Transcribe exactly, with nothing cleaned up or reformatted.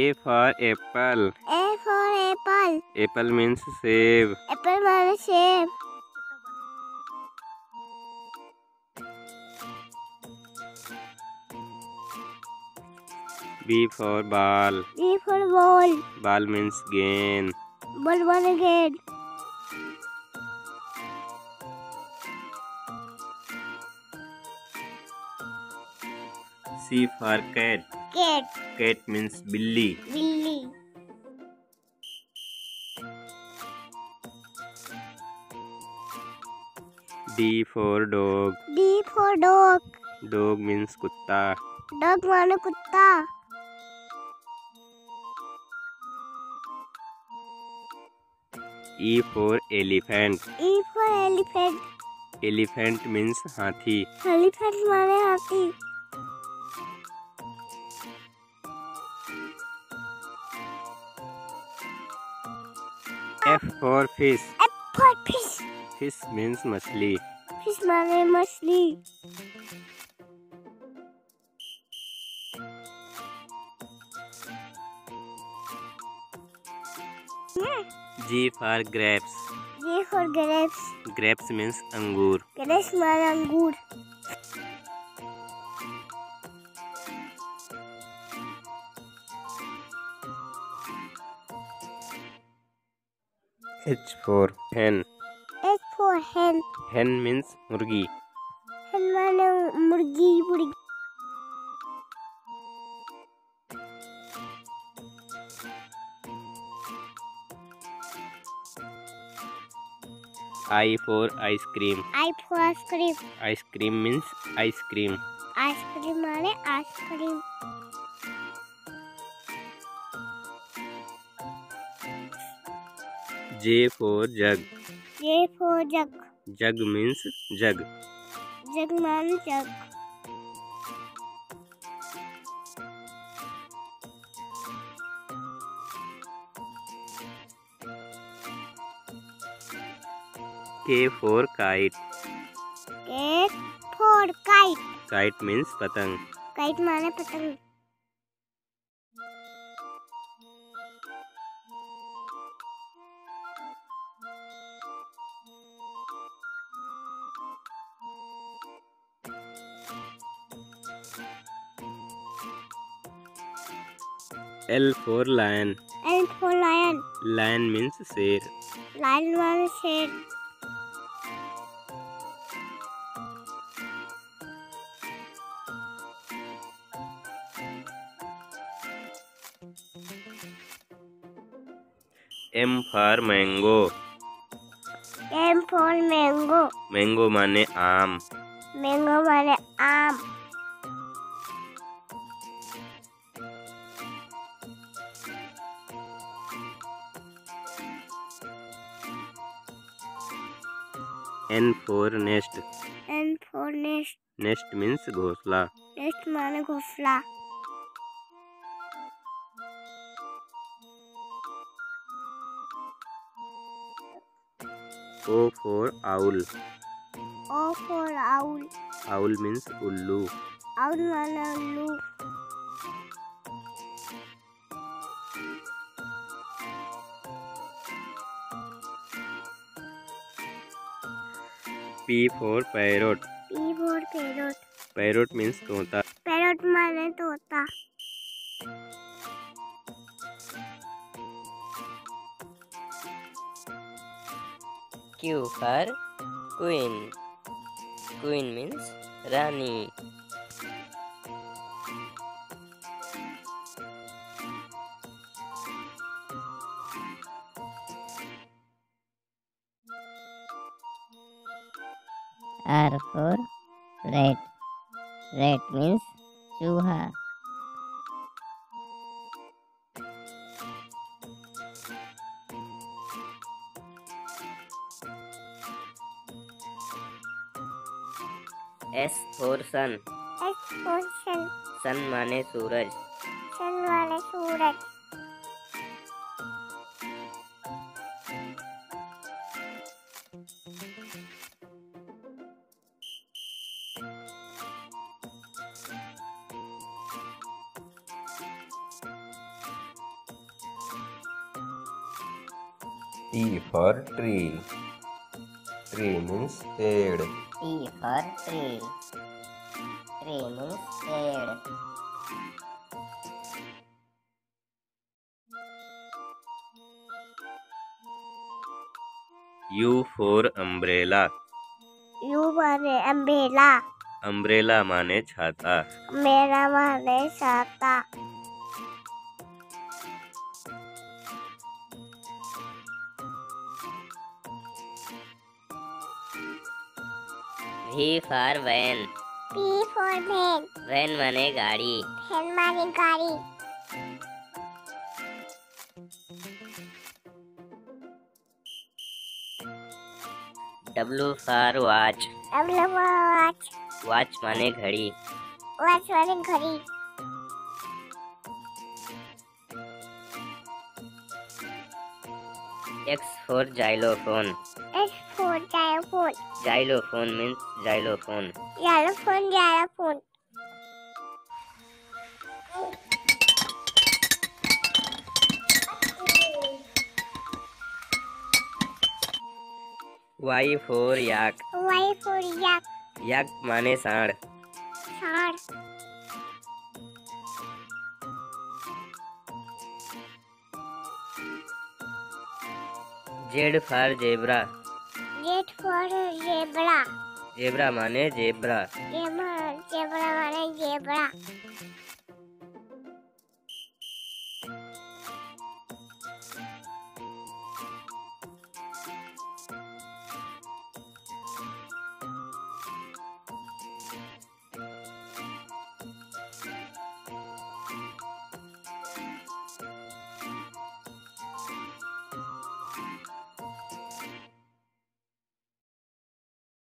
A for apple. A for apple. Apple means सेब. Apple माने सेब. B for ball. B for ball. Ball means गेंद. Ball माने गेंद. C for cat. Cat. Cat means बिल्ली. बिल्ली. D for dog. D for dog. Dog means कुत्ता. Dog माने कुत्ता. E for elephant. E for elephant. Elephant means हाथी. Elephant माने हाथी. F for fish. F for fish. Fish means मछली. Fish माने मछली. G for grapes. G for grapes. Grapes means अंगूर. Grapes माने अंगूर. H for hen. H for hen. Hen means मुर्गी. Hen माने मुर्गी मुर्गी. I for ice cream. I for ice cream. Ice cream means ice cream. Ice cream माने ice cream. J for jug. J for jug. Jug means jug. Jug माने jug. K for kite. K for kite. Kite means पतंग. Kite माने पतंग. L for lion. L for lion. Lion means शेर. Lion माने शेर. M for mango. M for mango. Mango माने आम. Mango माने आम. N for nest. N for nest. Nest means घोंसला. Nest माने घोंसला. O for owl. O for owl. Owl means उल्लू. Owl माने उल्लू. P for parrot. P for parrot. Parrot means तोता. Parrot माने तोता. Q for queen. Queen means Rani. R for rat. Rat means चूहा. S for sun. S for sun. Sun माने सूरज. Sun माने सूरज. T for tree. Tree means पेड़. T for tree. Tree means पेड़. U for umbrella. यू माने umbrella. Umbrella माने छाता. मेरा माने छाता. V for van. V for van. Van माने गाड़ी. वैन माने गाड़ी. W for watch. W for watch. Watch माने घड़ी. वॉच माने घड़ी. X for xylophone. X for xylophone. Xylophone means xylophone. Xylophone xylophone. Y for yak. Y for yak. yak माने सांड. सांड. Z for zebra. Z for zebra. zebra माने zebra. Zebra zebra माने zebra.